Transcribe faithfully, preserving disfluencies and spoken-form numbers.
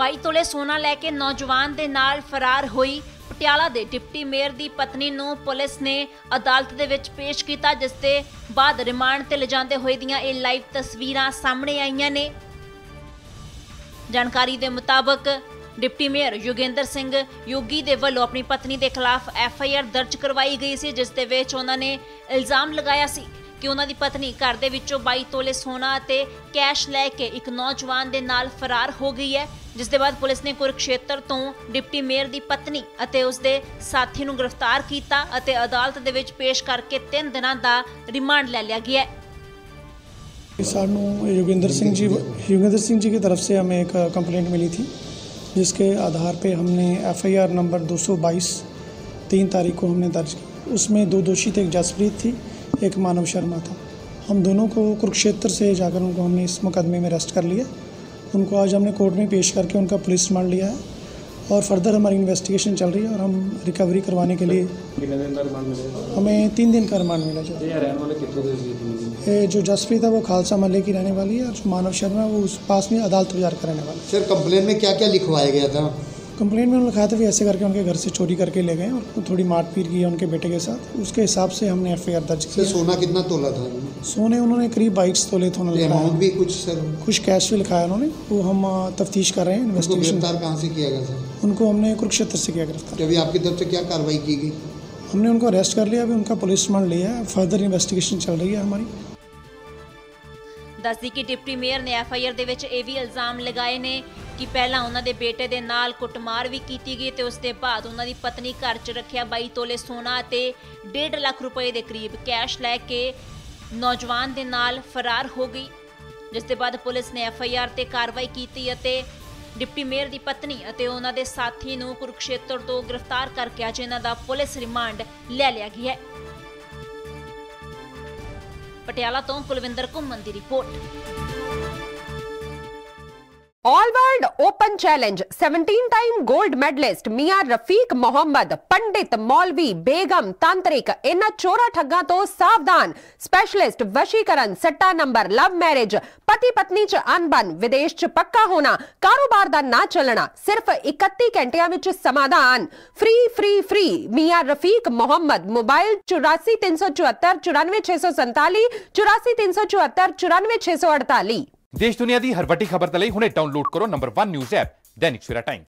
By ਤੋਲੇ सोना लैके नौजवान ਦੇ ਨਾਲ फरार ਹੋਈ ਪਟਿਆਲਾ ਦੇ ਡਿਪਟੀ ਮੇਅਰ ਦੀ ਪਤਨੀ ਨੂੰ ਪੁਲਿਸ ਨੇ ਅਦਾਲਤ ਦੇ ਵਿੱਚ ਪੇਸ਼ ਕੀਤਾ, ਜਿਸ ਦੇ ਬਾਅਦ ਰਿਮਾਂਡ ਤੇ ਲਿਜਾਂਦੇ ਹੋਏ ਦੀਆਂ ਇਹ ਲਾਈਵ ਤਸਵੀਰਾਂ ਸਾਹਮਣੇ ਆਈਆਂ ਨੇ। ਜਾਣਕਾਰੀ ਦੇ ਮੁਤਾਬਕ डिप्टी मेयर योगेंद्र सिंह योगी दे वल्लों अपनी पत्नी के खिलाफ एफ आई आर दर्ज करवाई गई सी, जिस दे विच उन्हां ने इल्जाम लगाया सी कि उन्हां दी पत्नी घर दे विचों बाई तोले सोना ते कैश लैके एक नौजवान दे नाल फरार हो गई है, जिस दे बाद पुलिस ने कुरुक्षेत्र तो डिप्टी मेयर दी पत्नी अते उसदे साथी नूं गिरफ्तार कीता अते अदालत दे विच पेश करके तीन दिनां दा रिमांड ले लिया गया है। सानू योगेंद्र सिंह जी योगेंद्र सिंह जी की तरफ से हमें एक कंप्लेंट मिली थी, जिसके आधार पे हमने एफ आई आर नंबर दो सौ बाईस तीन तारीख को हमने दर्ज की। उसमें दो दोषी थे, एक जसप्रीत थी, एक मानव शर्मा था। हम दोनों को कुरुक्षेत्र से जाकर उनको हमने इस मुकदमे में अरेस्ट कर लिया। उनको आज हमने कोर्ट में पेश करके उनका पुलिस रिमांड लिया है और फर्दर हमारी इन्वेस्टिगेशन चल रही है और हम रिकवरी करवाने के लिए हमें तीन दिन का रिमांड मिला। जो जो जसप्रीत है वो खालसा महल्ले की रहने वाली है और जो मानव शर्मा वो उस पास में अदालत बाजार का रहने वाला है। सर कंप्लेन में क्या क्या लिखवाया गया था? कंप्लेन में उन्होंने लिखा था भी ऐसे करके उनके घर से चोरी करके ले गए और थोड़ी मारपीट की उनके बेटे के साथ, उसके हिसाब से हमने एफ आई आर दर्ज किया। सोना कितना तोला था? सोने उन्होंने करीब बाईस तोले थे। अमाउंट भी कुछ सर कुछ कैश भी लिखाया उन्होंने, वो हम तफ्तीश कर रहे हैं। इन्वेस्टिगेशन गिरफ्तार कहाँ से किया गया सर? उनको हमने कुरुक्षेत्र से किया गिरफ्तार। अभी आपकी तरफ से क्या कार्रवाई की गई? हमने उनको अरेस्ट कर लिया, अभी उनका पुलिस रिमांड लिया है, फर्दर इन्वेस्टिगेशन चल रही है हमारी। दस दी कि डिप्टी मेयर ने एफ आई आर दे विच ये भी इल्जाम लगाए ने कि पहला उन्हां दे बेटे दे नाल कुटमार भी की गई ते उस दे बाद उन्हां दी पत्नी घर च रखिया बाई तोले सोना ते डेढ़ लाख रुपए दे करीब कैश लैके नौजवान दे नाल फरार हो गई, जिस दे बाद पुलिस ने एफ आई आर ते कार्रवाई की अते डिप्टी मेयर दी पत्नी अते उन्हां दे साथी नूं कुरुक्षेत्र तो गिरफ्तार करके अज इन्हां दा पुलिस रिमांड ले लिया गया है। पटियाला तो कुलविंदर घुम्मन दी report. All world open challenge seventeen time gold medalist मियां रफीक मोहम्मद, पंडित, मौलवी, बेगम, तांत्रिक, इन्हां चोरा ठग्गां तो सावधान। स्पेशलिस्ट वशीकरण, सट्टा नंबर, लव मैरिज, पति पत्नी च अनबन, विदेश च पक्का होना, कारोबार दा ना चलना, सिर्फ इकत्ती घंटियां विच समाधान। फ्री फ्री फ्री मियां रफीक मोहम्मद। मोबाइल चौरासी तीन सौ चौहत्तर चौरानवे छे सौ संताली चौरासी तीन सौ चौहत्तर चौरानवे छे सौ अड़ताली। देश दुनिया की हर वड्डी खबर तले हुणे डाउनलोड करो number one news app Dainik Savera times.